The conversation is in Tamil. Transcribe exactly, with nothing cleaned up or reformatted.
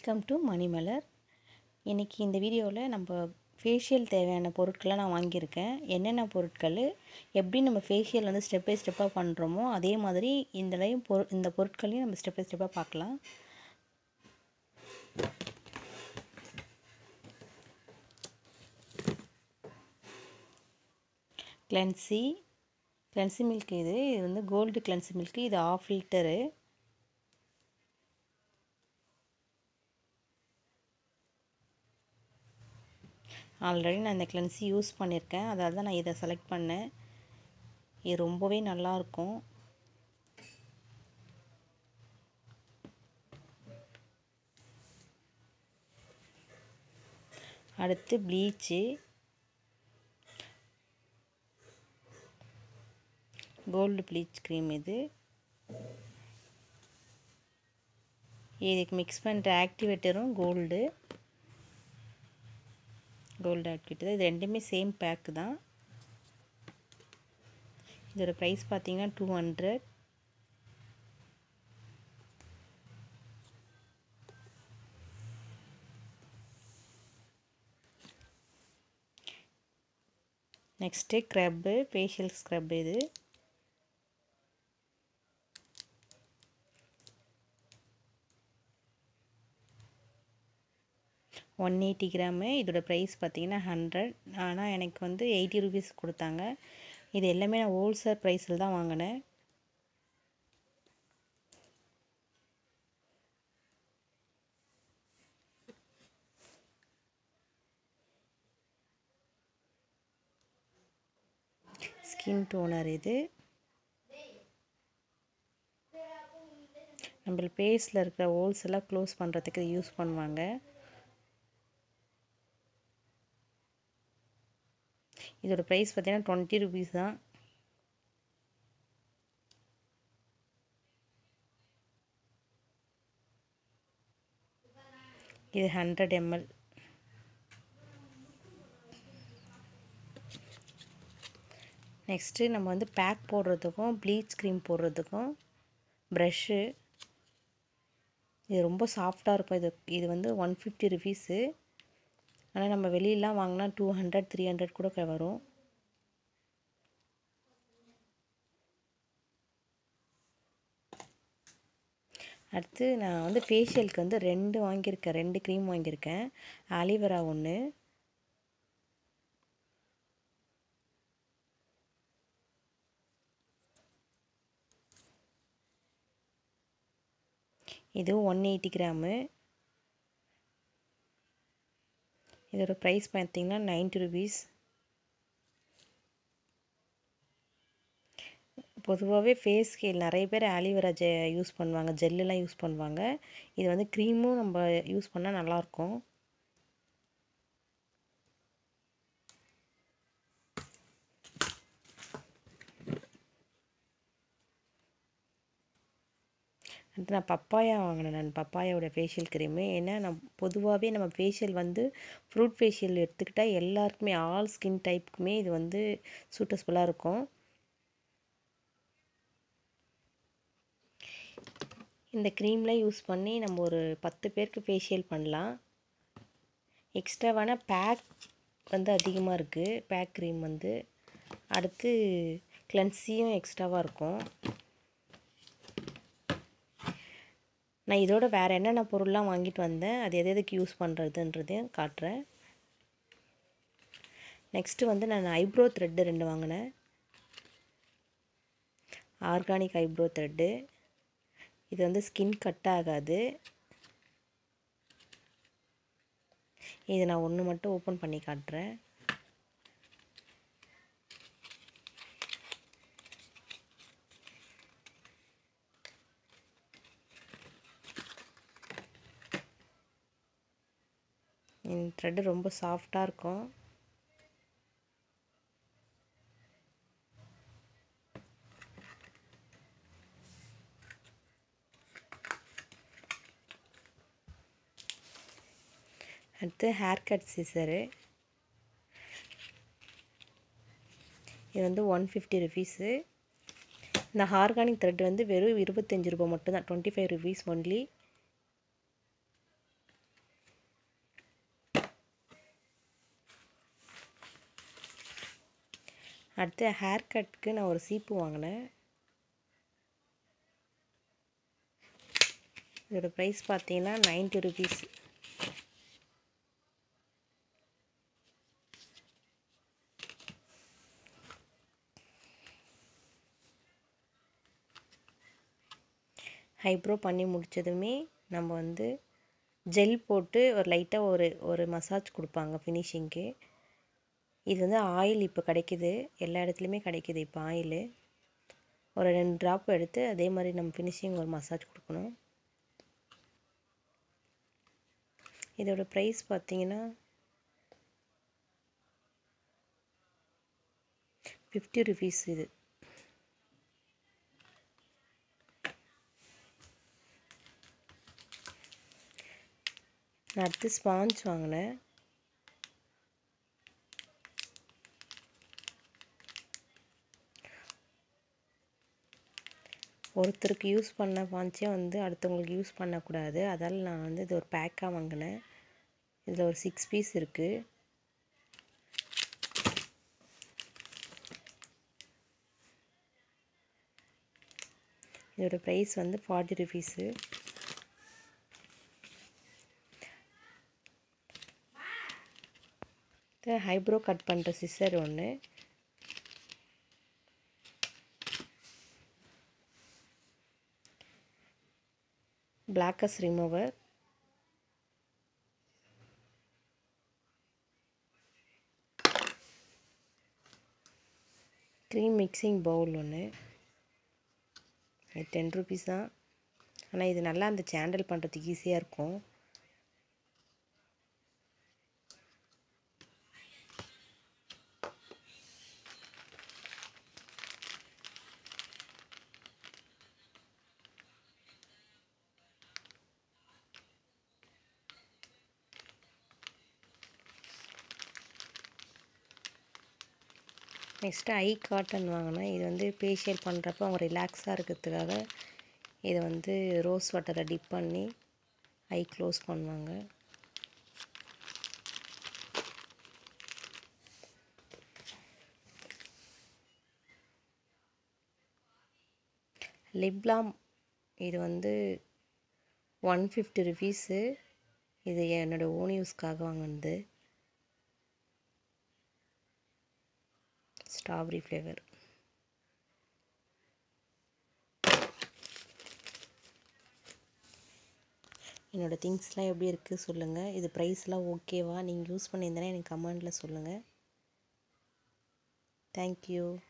Welcome to Manimalar. இன்றைக்கி இந்த வீடியோவில் நம்ம ஃபேஷியல் தேவையான பொருட்களை நான் வாங்கியிருக்கேன். என்னென்ன பொருட்கள், எப்படி நம்ம ஃபேஷியல் வந்து ஸ்டெப் பை ஸ்டெப்பாக பண்ணுறோமோ அதே மாதிரி இந்தலையும் பொரு இந்த பொருட்களையும் நம்ம ஸ்டெப் பை ஸ்டெப்பாக பார்க்கலாம். கிளென்சி கிளென்சி மில்க் இது இது வந்து கோல்டு கிளென்சி மில்க். இது ஆஃப் லிட்டரு. ஆல்ரெடி நான் இந்த கிளென்சி யூஸ் பண்ணியிருக்கேன், அதால் தான் நான் இதை செலக்ட் பண்ணேன். இது ரொம்பவே நல்லாயிருக்கும். அடுத்து ப்ளீச்சு, கோல்டு ப்ளீச் க்ரீம். இது இதுக்கு மிக்ஸ் பண்ணுற ஆக்டிவேட்டரும் கோல்டு கோல்டு ஆக்டிவேட்டர். இது ரெண்டுமே சேம் பேக்கு தான். இதோட ப்ரைஸ் பார்த்தீங்கன்னா two hundred. Next scrub, facial scrub. இது ஒன் எயிட்டி கிராமு. இதோட ப்ரைஸ் பார்த்தீங்கன்னா ஹண்ட்ரட். ஆனால் எனக்கு வந்து எயிட்டி ருபீஸ் கொடுத்தாங்க. இது எல்லாமே நான் ஹோல்சேல் ப்ரைஸில் தான் வாங்கினேன். Skin toner. இது நம்ம ஃபேஸில் இருக்கிற ஹோல்ஸ் எல்லாம் க்ளோஸ் பண்ணுறதுக்கு இது யூஸ் பண்ணுவாங்க. இதோட ப்ரைஸ் பார்த்தீங்கன்னா டுவெண்ட்டி ருபீஸ் தான். இது ஹண்ட்ரட் எம்எல். நெக்ஸ்ட்டு நம்ம வந்து பேக் போடுறதுக்கும் ப்ளீச் க்ரீம் போடுறதுக்கும் ப்ரஷ்ஷு. இது ரொம்ப சாஃப்டாக இருக்கும். இது இது வந்து ஒன் ஃபிஃப்டி ருபீஸு. ஆனால் நம்ம வெளியெலாம் வாங்கினா டூ ஹண்ட்ரட் த்ரீ ஹண்ட்ரட் கூட வரும். அடுத்து நான் வந்து ஃபேஷியலுக்கு வந்து ரெண்டு வாங்கியிருக்கேன், ரெண்டு க்ரீம் வாங்கியிருக்கேன். ஆலிவேரா ஒன்று, இது ஒன் எயிட்டி கிராமு. இதோட ப்ரைஸ் பார்த்தீங்கன்னா நைன்ட்டி ருபீஸ். பொதுவாகவே ஃபேஸ்க்கு நிறைய பேர் ஆலிவேரா ஜெ யூஸ் பண்ணுவாங்க, ஜெல்லுலாம் யூஸ் பண்ணுவாங்க. இது வந்து க்ரீமும் நம்ம யூஸ் பண்ணால் நல்லாயிருக்கும். அடுத்து நான் பப்பாயா வாங்கினேன். நான் பப்பாயாவோட ஃபேஷியல் க்ரீமு. ஏன்னா நான் பொதுவாகவே நம்ம ஃபேஷியல் வந்து ஃப்ரூட் ஃபேஷியல் எடுத்துக்கிட்டால் எல்லாருக்குமே, ஆல் ஸ்கின் டைப்புக்குமே இது வந்து சூட்டஸ்ஃபுல்லாக இருக்கும். இந்த க்ரீம்லாம் யூஸ் பண்ணி நம்ம ஒரு பத்து பேருக்கு ஃபேஷியல் பண்ணலாம். எக்ஸ்ட்ராவான பேக் வந்து அதிகமாக இருக்குது, பேக் க்ரீம் வந்து. அடுத்து கிளென்சியும் எக்ஸ்ட்ராவாக இருக்கும். நான் இதோட வேறு என்னென்ன பொருள்லாம் வாங்கிட்டு வந்தேன், அது எது எதுக்கு யூஸ் பண்ணுறதுன்றதையும் காட்டுறேன். நெக்ஸ்ட்டு வந்து நான் ஐப்ரோ த்ரெட்டு ரெண்டு வாங்கினேன். Organic eyebrow thread. இது வந்து ஸ்கின் கட் ஆகாது. இது நான் ஒன்று மட்டும் ஓப்பன் பண்ணி காட்டுறேன். இந்த த்ரெட்டு ரொம்ப சாஃப்டாக இருக்கும். அடுத்து ஹேர் கட் சீசரு. இது வந்து ஒன் ஃபிஃப்டி ருபீஸு. இந்த ஆர்கானிக் த்ரெட் வந்து வெறும் இருபத்தஞ்சி ரூபா மட்டும்தான், டுவெண்ட்டி ஃபைவ் ருபீஸ் ஒன்லி. அடுத்து ஹேர் கட்க்கு நான் ஒரு சீப்பு வாங்கினேன். இதோட ப்ரைஸ் பார்த்தீங்கன்னா நைன்ட்டி ருபீஸ். ஐப்ரோ பண்ணி முடித்ததுமே நம்ம வந்து ஜெல் போட்டு ஒரு லைட்டாக ஒரு ஒரு மசாஜ் கொடுப்பாங்க ஃபினிஷிங்க்கு. இது வந்து ஆயில் இப்போ கிடைக்கிது, எல்லா இடத்துலையுமே கிடைக்கிது இப்போ ஆயிலு. ஒரு ரெண்டு ட்ராப் எடுத்து அதே மாதிரி நம்ம ஃபினிஷிங் ஒரு மசாஜ் கொடுக்கணும். இதோட ப்ரைஸ் பார்த்தீங்கன்னா ஃபிஃப்டி ருபீஸ் இது. நான் அடுத்து ஸ்பாஞ்ச் வாங்கினேன். ஒருத்தருக்கு யூஸ் பண்ண ஸ்பாஞ்சே வந்து அடுத்தவங்களுக்கு யூஸ் பண்ணக்கூடாது, அதால் நான் வந்து இது ஒரு பேக்காக வாங்கினேன். இதில் ஒரு சிக்ஸ் பீஸ் இருக்குது. இதோட ப்ரைஸ் வந்து ஃபார்ட்டி ருபீஸு. ஐப்ரோ கட் பண்ணுற சிசர் ஒன்று, blackheads remover, cream mixing bowl ஒன்று. இது டென் ருபீஸ் தான். ஆனால் இது நல்லா அந்த ஹேண்டில் பண்ணுறதுக்கு ஈஸியாக இருக்கும். நெக்ஸ்ட்டு ஐ காட்டன் வாங்கினேன். இது வந்து ஃபேஷியல் பண்ணுறப்ப அவங்க ரிலாக்ஸாக இருக்கிறதுக்காக இதை வந்து ரோஸ் வாட்டரில் டிப் பண்ணி ஐ க்ளோஸ் பண்ணுவாங்க. லிப் பாம் இது வந்து ஒன் ஃபிஃப்டி ருபீஸு. இது என்னோடய ஓன் யூஸ்க்காக வாங்கினது. Strawberry flavour. என்னோடய திங்ஸ்லாம் எப்படி இருக்குது சொல்லுங்கள். இது ப்ரைஸ்லாம் ஓகேவா? நீங்கள் யூஸ் பண்ணியிருந்தேன்னா எனக்கு கமெண்டில் சொல்லுங்கள். தேங்க்யூ.